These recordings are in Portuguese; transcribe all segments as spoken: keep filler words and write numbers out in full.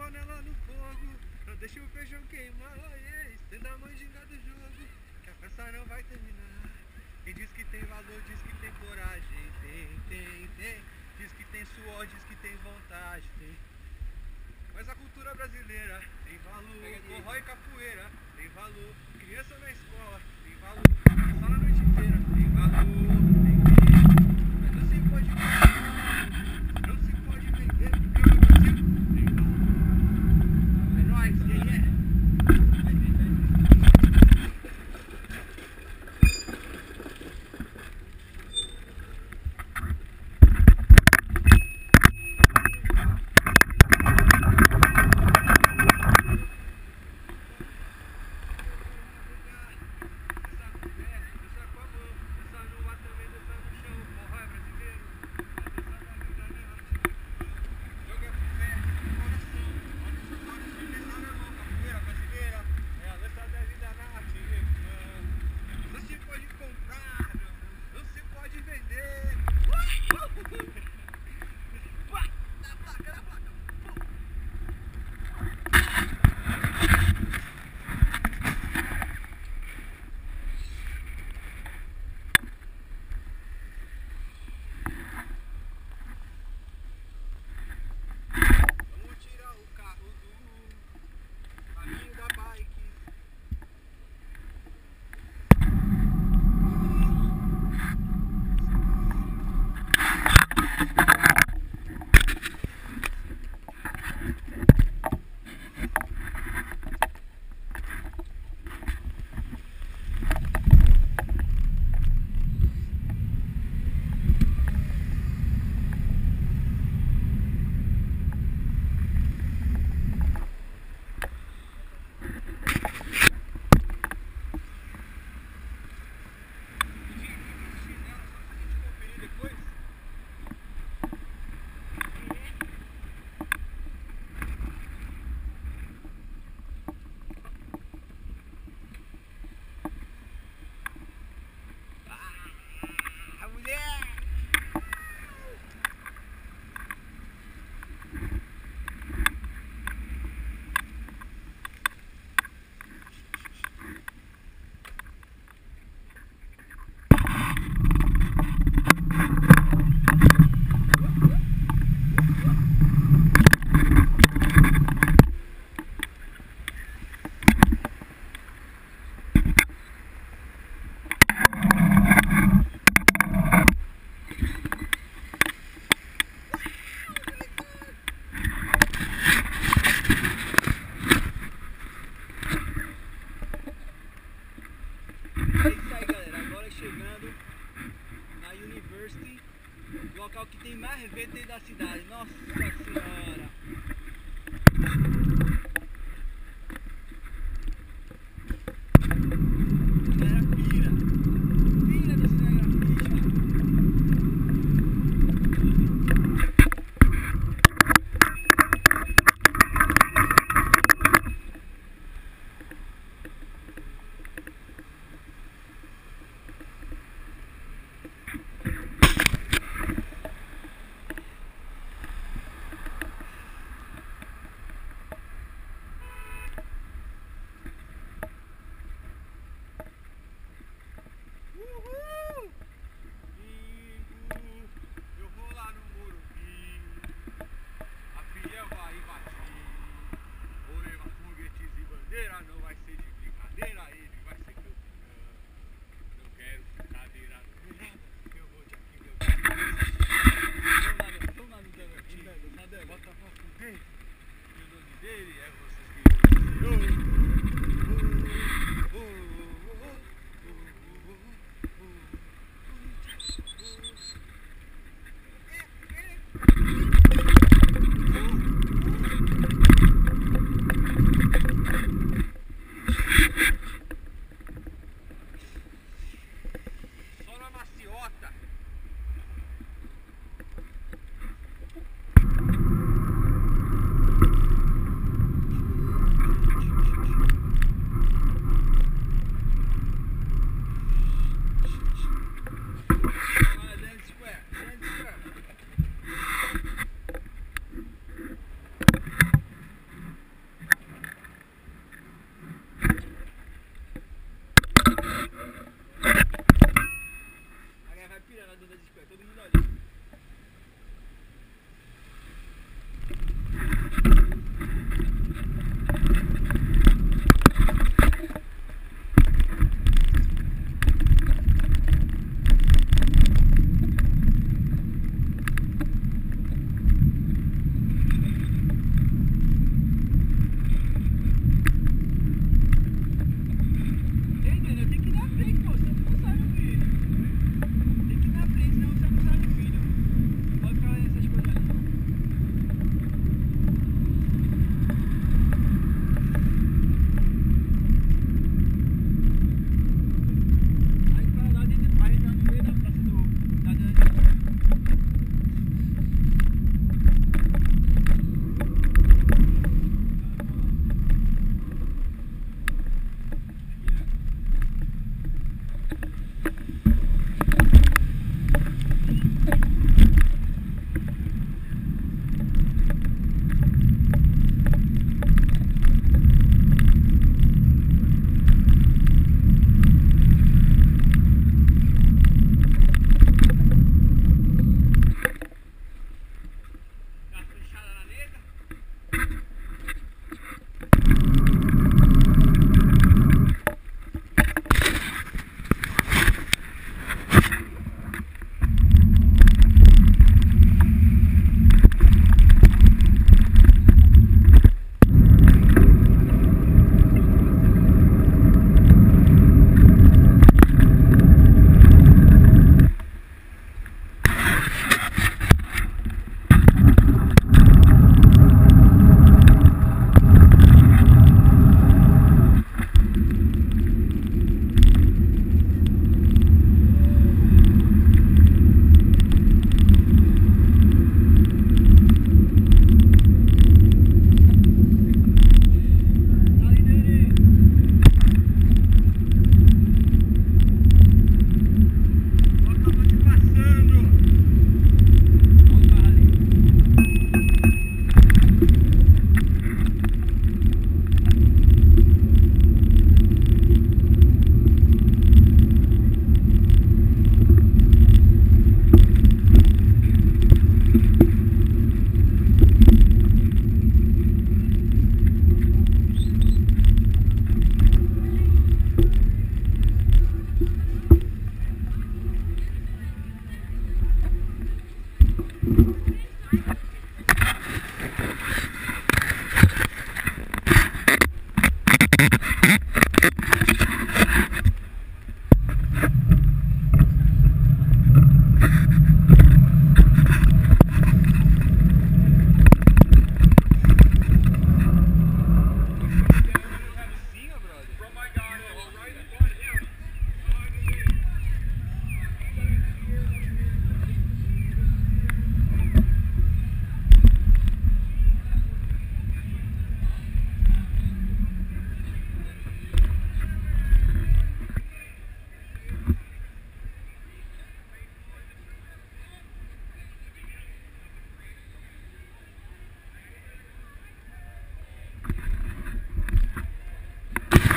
panela no fogo, não deixa o feijão queimar. Estenda a manjinga do jogo, que a festa não vai terminar. Quem diz que tem valor, diz que tem coragem. Tem, tem, tem. Diz que tem suor, diz que tem vontade. Tem. Mas a cultura brasileira tem valor. Forró e capoeira tem valor. Criança na escola tem valor. Só na noite inteira tem valor. Mas não se pode vender. Não se pode vender. Porque o Brasil tem valor. É nóis, yeah, yeah.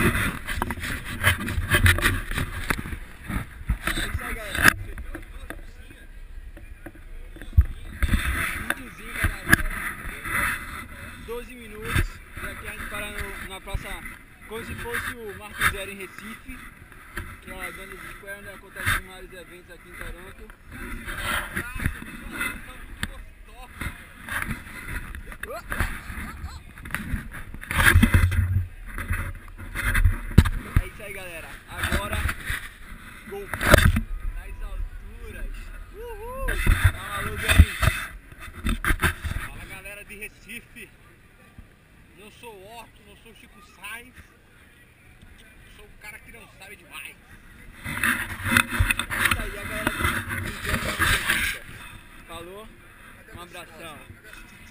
isso aí, galera. Videozinho, galera. doze minutos. E aqui a gente para no, na praça, como se fosse o Marco Zero em Recife, que é a Dona de Square, onde acontecem os maiores eventos aqui em Toronto. É isso aí, galera. Agora, gol nas alturas. Uhul! Dá uma luz aí. Fala, galera de Recife. Não sou o Otto, não sou o Chico Sainz. Sou o cara que não sabe demais. É isso aí, a galera do Falou? Um abração.